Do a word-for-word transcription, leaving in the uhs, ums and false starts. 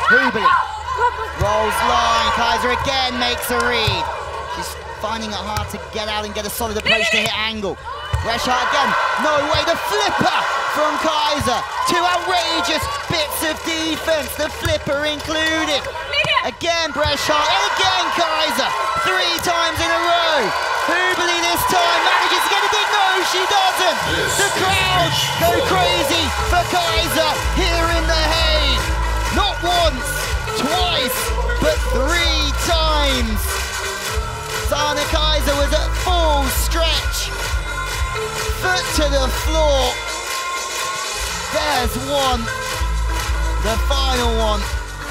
Hubeli rolls line. Keizer again makes a read. She's finding it hard to get out and get a solid approach to hit angle. Reschardt again, no way, the flipper from Keizer. Two outrageous bits of defense, the flipper included. Again Reschardt, and again Keizer, three times in a row. Hubeli this time manages to get a dig, no she doesn't. The crowd go crazy for Keizer here in The Hague. Not once, twice, but three times. Sana Keizer was at full stretch. Foot to the floor. There's one. The final one.